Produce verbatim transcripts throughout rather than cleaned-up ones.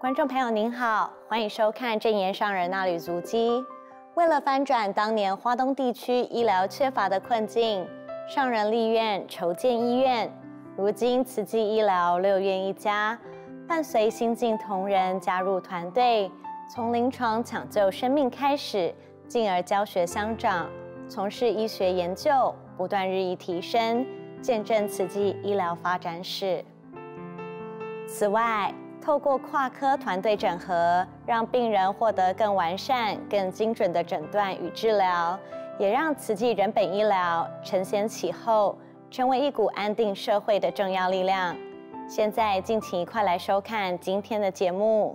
观众朋友您好，欢迎收看正言上人那旅足迹。为了翻转当年花东地区医疗缺乏的困境，上人立院筹建医院。如今慈济医疗六院一家，伴随新进同仁加入团队，从临床抢救生命开始，进而教学相长，从事医学研究，不断日益提升，见证慈济医疗发展史。此外，透过跨科团队整合，让病人获得更完善、更精准的诊断与治疗，也让慈济人本医疗承先启后，成为一股安定社会的重要力量。现在，敬请一块来收看今天的节目。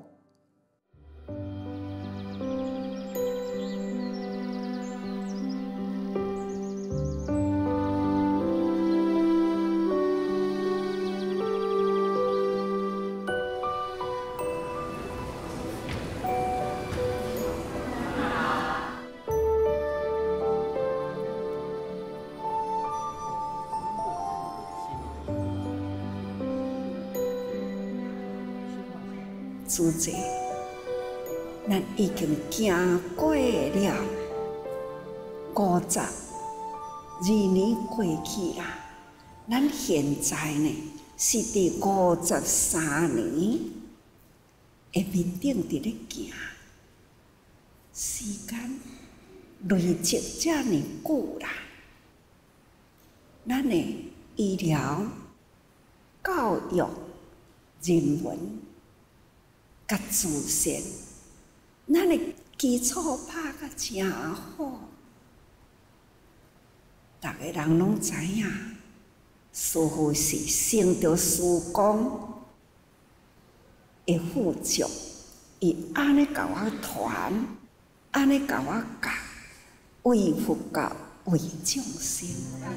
主席，咱已经行过了五十二年过去啦，咱现在呢是第五十三年的面顶伫咧行，时间累积遮尔久啦，咱的医疗、教育、人文。甲自身，咱的基础打甲真好，逐个人拢知影，师父是成着师公的副将，伊安尼甲我传，安尼甲我教，为佛教，为众生，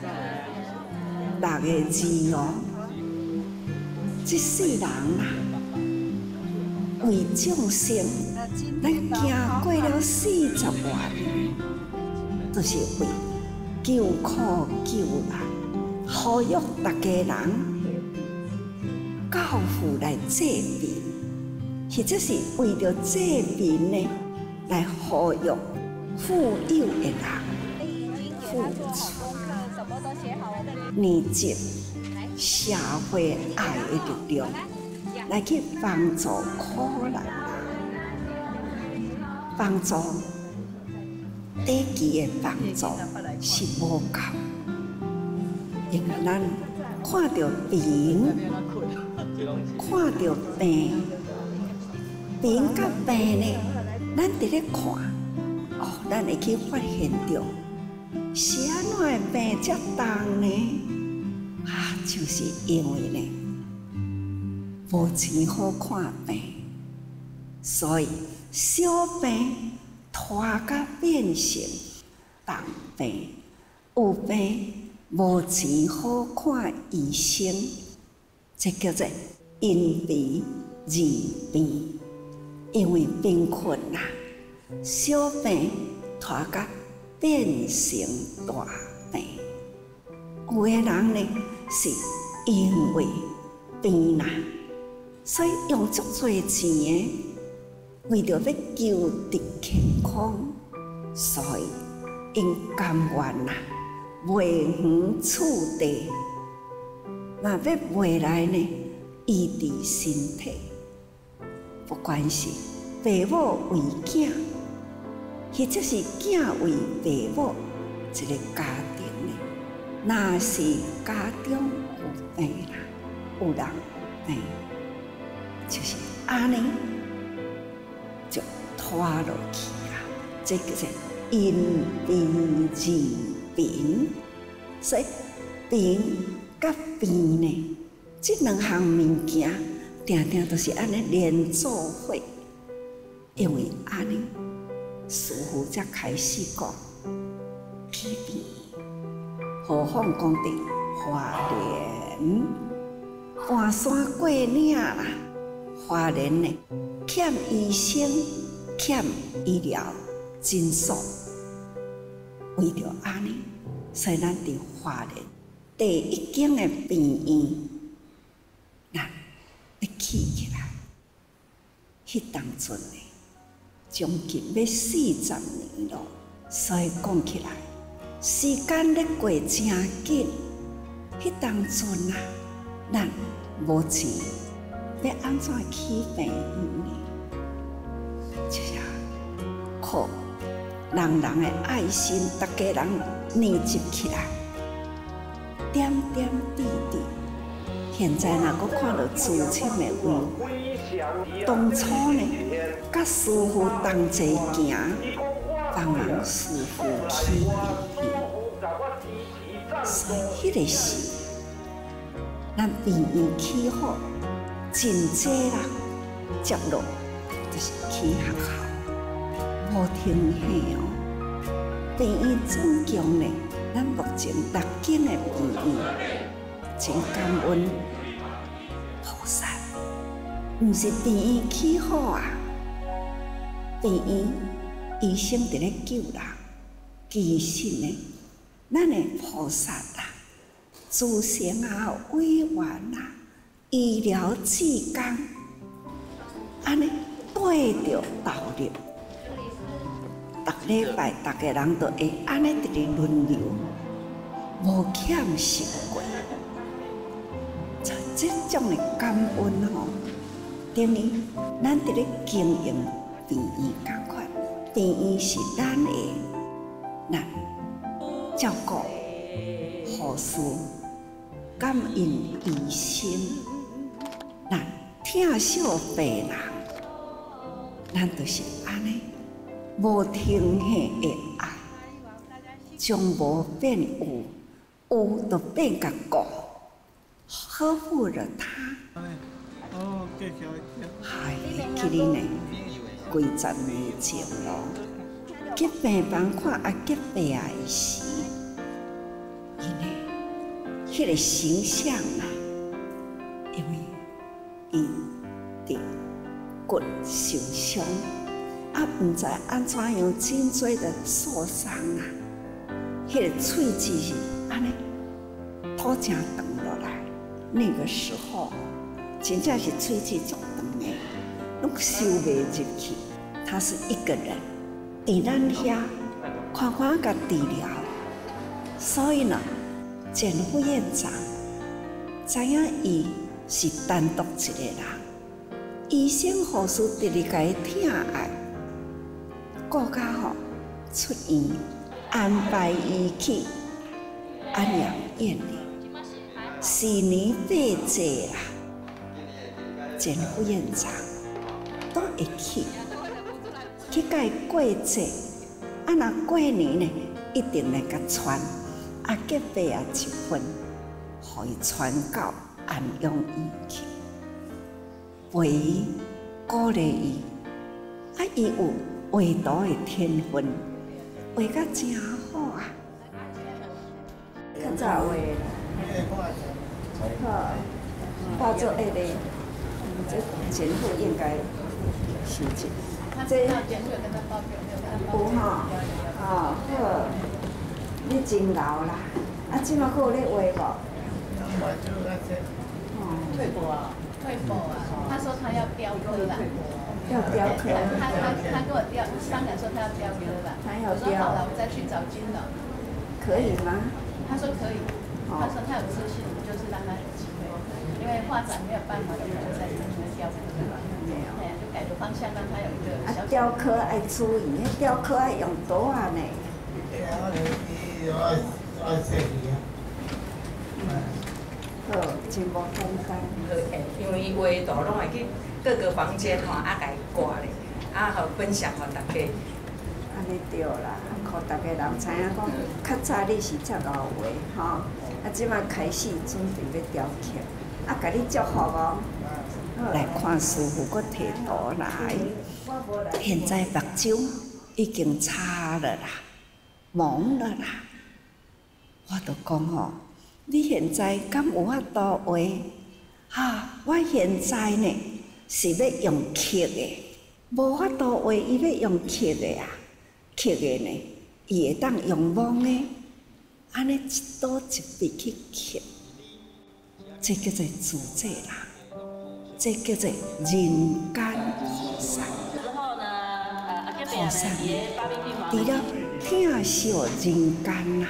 六个字哦，这世人啊。为众生，咱行过了四十万，就是为救苦救难，呼吁大家人教父来治病，或者是为着治病呢来呼吁富有的人付出，凝集社会爱的力量。来去帮助苦难人，帮助低级的帮助是无够，因为咱看到病，看到病，病甲病呢，咱伫咧看，哦，咱会去发现到是安怎的病遮重呢？啊，就是因为呢。无钱好看病，所以小病拖甲变成重病，有病无钱好看医生，这叫做因病而病。因为病困啦，小病拖甲变成大病。有的人呢，是因为病啦。所以用足多钱的，为着要求得健康，所以因甘愿啦，卖远厝地，那要回来呢医治身体。不管是父母为囝，或者是囝为父母，一个家庭呢，若是家中有病啦，有人有病。就是安尼，就拖落去啦。这个是因病治病，所以病甲病呢，这两项物件，定定都是安尼连做伙。因为安尼，师父才开始讲起病，何况讲伫花莲半山过岭啦。花莲呢，欠医生，欠医疗诊所，为着安尼，所以咱伫花莲第一间的病院，咱要起起来。 迄当阵呢，将近要四十年咯，所以讲起来，时间咧过真紧。迄当阵啊，咱无钱，要安怎起病院呢？就是啊，靠人人的爱心，大家人凝集起来，点点滴滴。现在若阁看到资深的规划，当初呢，甲师傅同齐行，帮人师傅起病院，所以迄个时，咱病院起好，真济人接落，就是起学校，无停歇哦。病院总共呢，咱目前六间的病院。真感恩菩萨，毋是病院起好啊，病院医生伫咧救人，其实呢，咱的菩萨啊，诸神啊、委员啊、医疗技工，安尼对着道理，逐礼拜逐个人都会安尼伫咧轮流，无欠失过。这种的感恩吼，等于咱伫咧经营病院共款，病院是咱的，咱照顾护士、感应医生，咱疼惜病人，咱就是安尼，无停歇的爱，将无变有，有就变甲顾。呵护着他，还记哩呢，几十年前咯，去病房看阿吉伯啊时，伊呢，迄个形象啊，因为伊伫骨受伤，啊，毋知安怎样真多的受伤啊，迄个喙齿是安尼，土正长落来。那个时候，真正是喙齿足长的，拢收袂入去。他是一个人，伫咱遐看看甲治疗，所以呢，简副院长知影伊是单独一个人，医生护士直直甲伊疼爱，顾甲吼出院安排伊去安养院里。四年八载啦，前副院长都会去，去甲伊过节，啊若过年呢，一定来甲传阿吉伯啊一份，互伊传到安养院去，陪伊鼓励伊，啊伊有画图的天分，画甲真好啊，较早画啦。好，画作下咧，这前夫应该是这。这有吼，哦好，你真老啦，啊，即马还有咧画无？ 退步啊，退步啊，他说他要雕刻啦。 要雕刻。 他他他跟我雕商量说他要雕刻啦。 他要雕。 我说好了，我再去找金老。 可以吗？ 他说可以。他说他有自信，就是让他有机会，因为画展没有办法，就可能在这边雕刻对吧？没有，哎呀，就改个方向，让他有一个小。啊， 雕刻爱注意，迄雕刻爱用刀啊呢。好，真无简单。 因为画图拢会去各个房间吼，啊，甲伊挂咧，啊，互分享互大家。 安尼对啦，啊，互大家人知影讲，较早你是遮贤画吼，啊，即摆开始准备要雕刻，啊，甲你祝福哦。来看师傅，搁摕图来。现在目睭已经差了啦，蒙了啦。我就讲吼，你现在敢有法度画？哈，我现在呢是要用刻的，无法度画，伊要用刻的啊。刻的呢，伊会当用蒙的，安尼一刀一笔去刻，这叫做自制啦，这叫做人间。 萨。菩萨除了疼惜人间呐，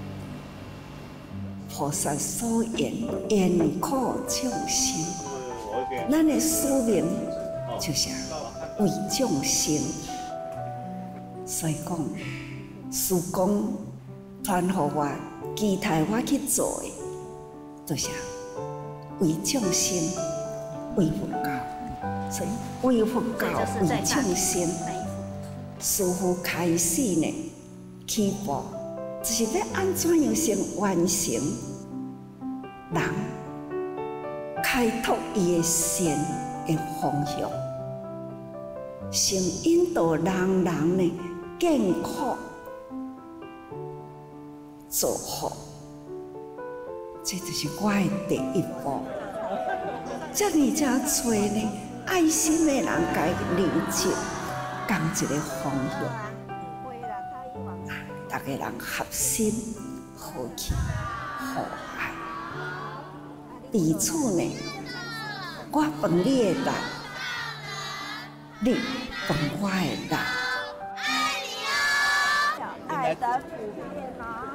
菩萨所言严苦众生，咱的使命就是为众生。所以讲，师公传予我，期待我去做的，就是为众生，为佛教。所以为佛教，为众生。师父开始呢，起步就是要安怎样先完成人开拓伊的善的方向，先引导人人呢健康做好，这就是我的第一步。这尔正多呢，爱心的人该理解。讲一个方向，大家人合心、和气、和爱，彼此呢，我分你的力，你分我的力。爱你哦，爱的普遍哦。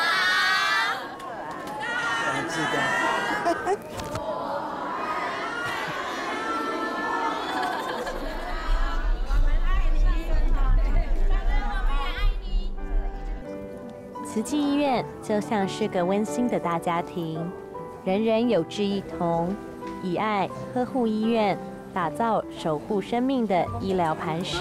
好。知道。 慈济医院就像是个温馨的大家庭，人人有志一同，以爱呵护医院，打造守护生命的医疗磐石。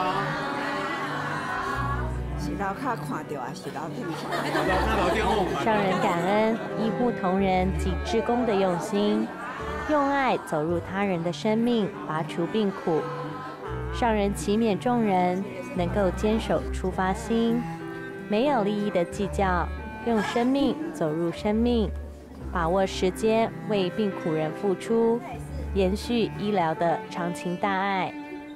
是老卡看到啊，是老弟看到。 让人感恩医护同仁及志工的用心，用爱走入他人的生命，拔除病苦，让人祈勉众人能够坚守出发心。没有利益的计较，用生命走入生命，把握时间为病苦人付出，延续医疗的长情大爱。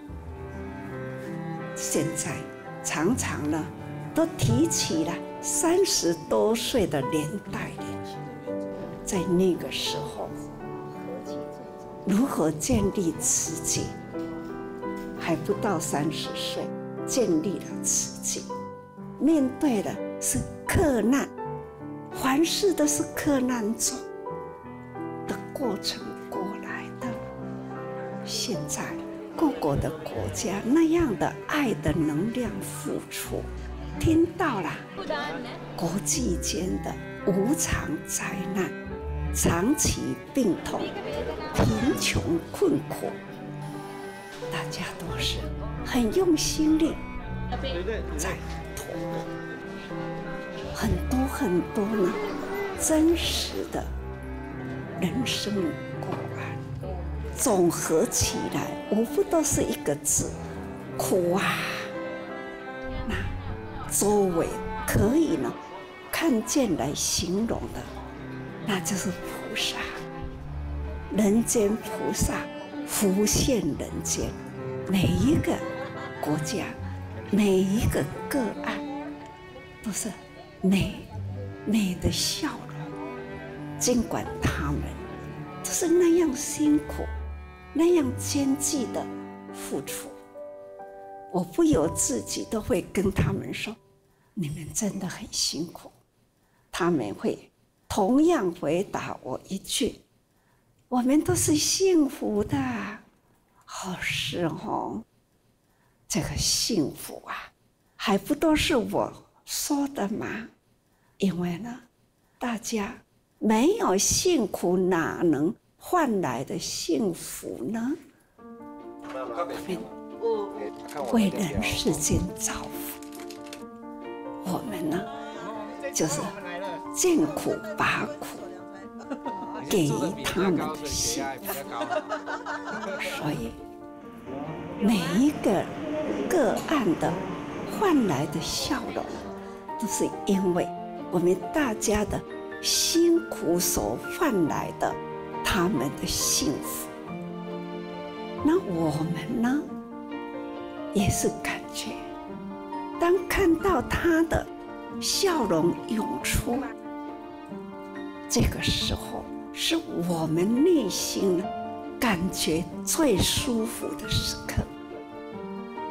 现在常常呢，都提起了三十多岁的年代里，在那个时候，如何建立慈济？还不到三十岁，建立了慈济。面对的是克难，凡事都是克难中的过程过来的。现在各国的国家那样的爱的能量付出，听到了国际间的无常灾难、长期病痛、贫穷困苦，大家都是很用心力在。很多很多呢，真实的人生个案，总合起来，无不都是一个字：苦啊！那周围可以呢看见来形容的，那就是菩萨，人间菩萨浮现人间，每一个国家，每一个个案。都是美美的笑容，尽管他们都是那样辛苦、那样艰巨的付出，我不由自己都会跟他们说：“你们真的很辛苦。”他们会同样回答我一句：“我们都是幸福的。”好是哦，这个幸福啊，还不都是我说的吗？因为呢，大家没有辛苦，哪能换来的幸福呢？我们为人世间造福，我们呢，就是见苦拔苦，给予他们的幸福。所以，每一个个案的换来的笑容，都是因为我们大家的辛苦所换来的他们的幸福。那我们呢，也是感觉，当看到他的笑容涌出，这个时候是我们内心感觉最舒服的时刻。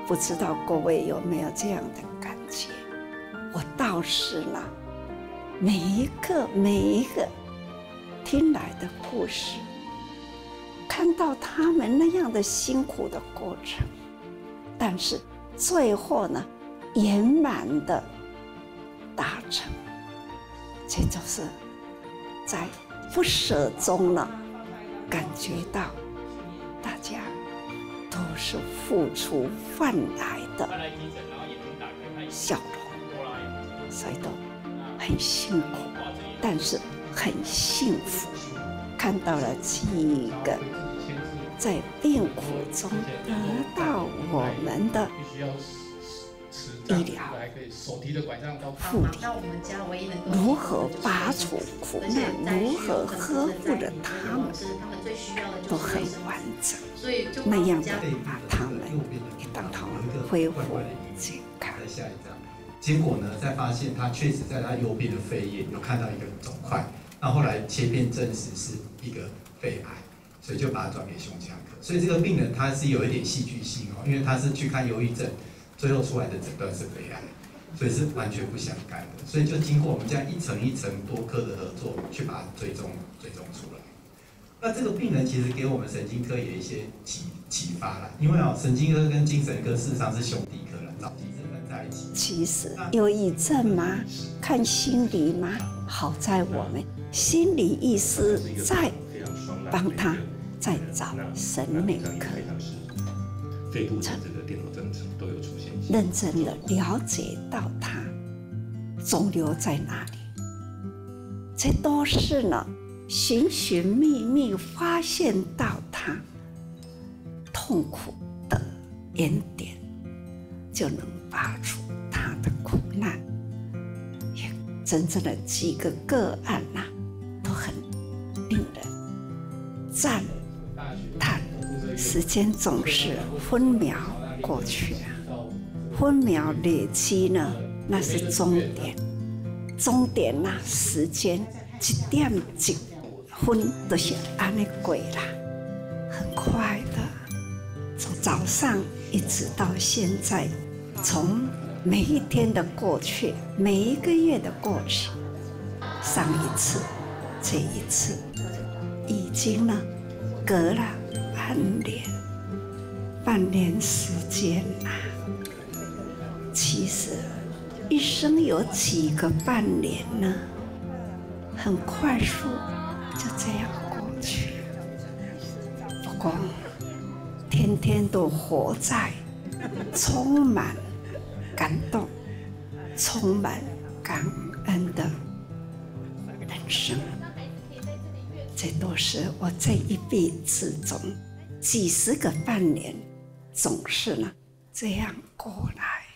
不知道各位有没有这样的感觉？我倒是呢，每一个每一个听来的故事，看到他们那样的辛苦的过程，但是最后呢，圆满的达成，这就是在不舍中呢，感觉到大家都是付出换来的笑容，所以都很辛苦，但是很幸福，看到了几个在病苦中得到我们的医疗护理，如何拔除苦难，如何呵护着他们，都很完整。那样的把他们也让他们恢复健康。 结果呢，再发现他确实在他右边的肺叶有看到一个肿块，那后来切片证实是一个肺癌，所以就把它转给胸腔科。所以这个病人他是有一点戏剧性哦，因为他是去看忧郁症。最后出来的诊断是肺癌，所以是完全不相干的。所以就经过我们这样一层一层多科的合作，去把它追踪追踪出来。那这个病人其实给我们神经科有一些启启发啦，因为哦，神经科跟精神科事实上是兄弟科了，早期是分在一起。 其实忧郁症嘛，看心理嘛，好在我们心理医师在帮他再找神内科。 肺部的这个电脑增程都有出现， 认真的了解到它肿瘤在哪里，这都是呢寻寻觅觅发现到它痛苦的原点，就能拔除它的苦难。也真正的几个个案呐、啊，都很令人赞叹。时间总是分秒过去啊，分秒累积呢，那是终点，终点呐、啊，时间一点一分都是安尼过啦，很快的，从早上一直到现在，从每一天的过去，每一个月的过去，上一次，这一次，已经呢，隔了。半年，半年时间呐、啊。其实，一生有几个半年呢？很快速，就这样过去。不过，天天都活在充满感动、充满感恩的人生。这都是我这一辈子中几十个半年，总是呢这样过来。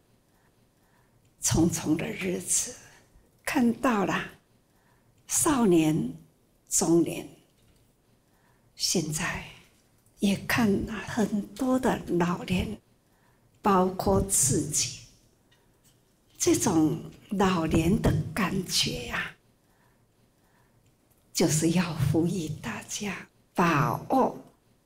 匆匆的日子，看到了少年、中年，现在也看了很多的老年，包括自己，这种老年的感觉呀、啊。就是要呼吁大家把握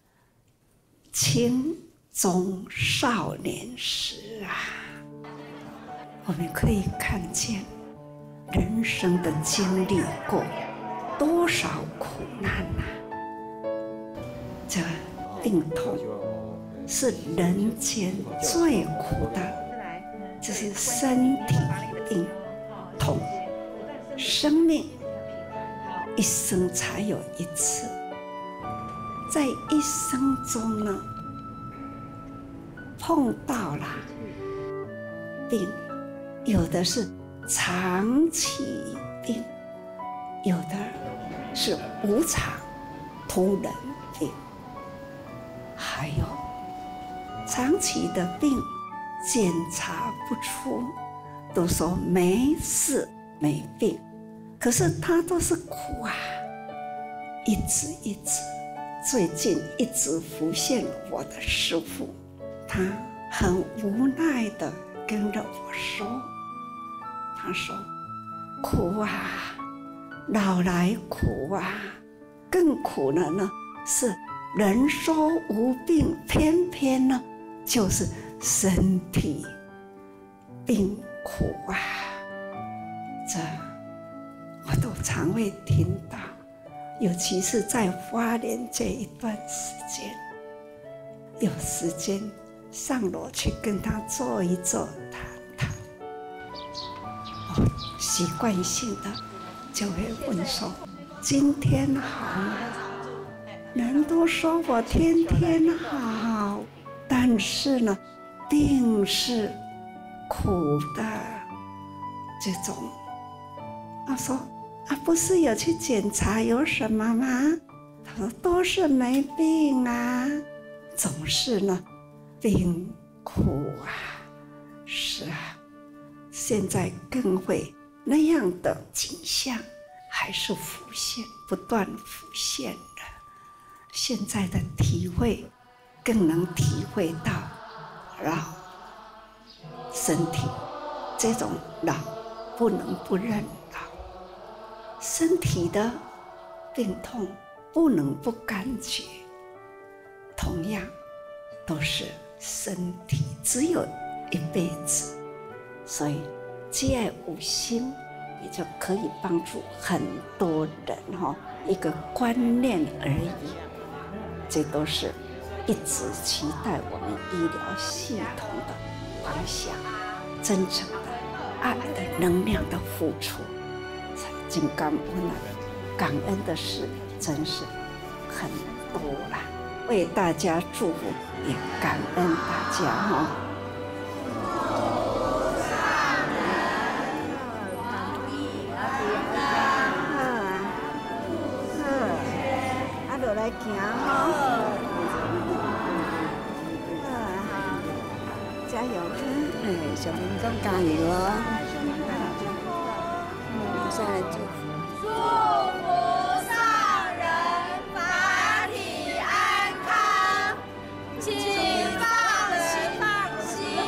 青中少年时啊，我们可以看见人生的经历过多少苦难啊！这病痛是人间最苦的，就是身体病痛，生命。一生才有一次，在一生中呢，碰到了病，有的是长期病，有的是无常突然病，还有长期的病检查不出，都说没事没病。可是他都是苦啊，一直一直，最近一直浮现我的师父，他很无奈的跟着我说，他说：“苦啊，老来苦啊，更苦了呢，是人说无病，偏偏呢就是身体病苦啊，这我都常会听到，尤其是在花莲这一段时间，有时间上楼去跟他坐一坐、谈谈，我习惯性的就会问说：“今天好吗？”人都说我天天好，但是呢，病是苦的。这种，他说啊，不是有去检查有什么吗？他说都是没病啊，总是呢，病苦啊。是啊，现在更会那样的景象还是浮现，不断浮现的。现在的体会，更能体会到老身体这种老不能不认老，身体的病痛不能不感觉。同样都是身体，只有一辈子，所以只要有心，也就可以帮助很多人哈，一个观念而已。这都是一直期待我们医疗系统的方向，真诚的爱的能量的付出，真感恩啊！感恩的事真是很多啦，为大家祝福，也感恩大家哈。来行哈，加油！哎，小民众加油哦！嗯，下来祝福。 祝福上人法体安康，请放心放心。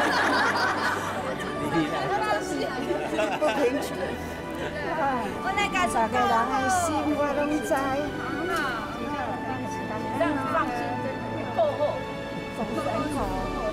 不平均。我那个十个人的心我拢知。 让人放心，厚厚，总是很好。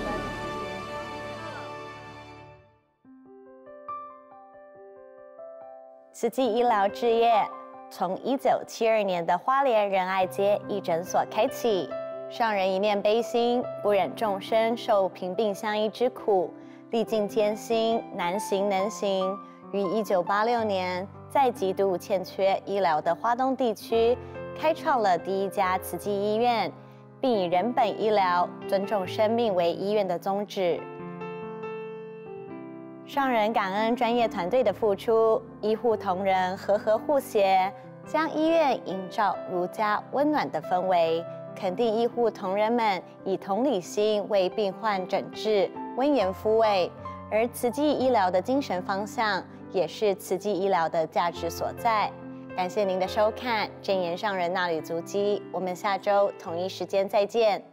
慈济医疗置业从一九七二年的花莲仁爱街义诊所开启，上人一念悲心，不忍众生受贫病相依之苦，历尽艰辛，难行能行，于一九八六年在极度欠缺医疗的花东地区，开创了第一家慈济医院，并以人本医疗、尊重生命为医院的宗旨。上人感恩专业团队的付出，医护同仁和和互协，将医院营造如家温暖的氛围，肯定医护同仁们以同理心为病患诊治、温言抚慰。而慈济医疗的精神方向，也是慈济医疗的价值所在。感谢您的收看，真言上人那履足迹，我们下周同一时间再见。